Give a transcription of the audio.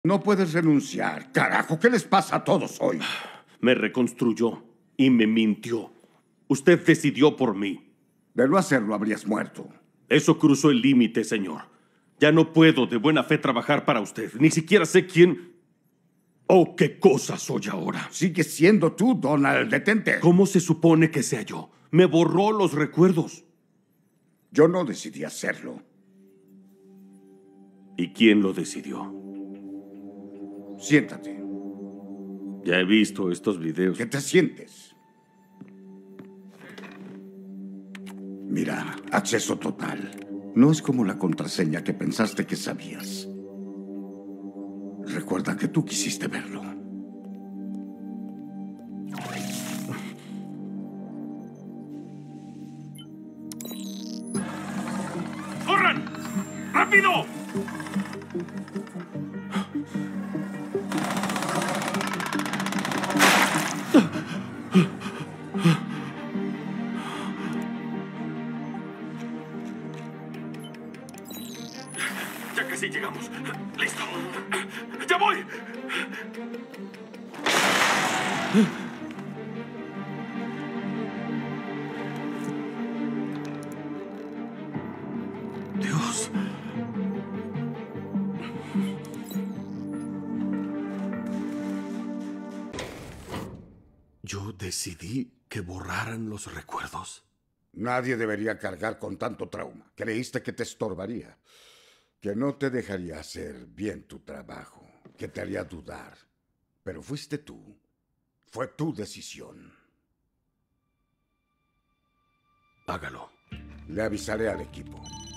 No puedes renunciar. Carajo, ¿qué les pasa a todos hoy? Me reconstruyó y me mintió. Usted decidió por mí. De no hacerlo, habrías muerto. Eso cruzó el límite, señor. Ya no puedo de buena fe trabajar para usted. Ni siquiera sé quién o qué cosa soy ahora. Sigues siendo tú, Donald. Detente. ¿Cómo se supone que sea yo? Me borró los recuerdos. Yo no decidí hacerlo. ¿Y quién lo decidió? Siéntate. Ya he visto estos videos. ¿Qué te sientes? Mira, acceso total. No es como la contraseña que pensaste que sabías. Recuerda que tú quisiste verlo. ¡Corran! ¡Rápido! Ya casi llegamos. ¡Listo! ¡Ya voy! Dios. ¿Yo decidí que borraran los recuerdos? Nadie debería cargar con tanto trauma. Creíste que te estorbaría, que no te dejaría hacer bien tu trabajo, que te haría dudar. Pero fuiste tú. Fue tu decisión. Hágalo. Le avisaré al equipo.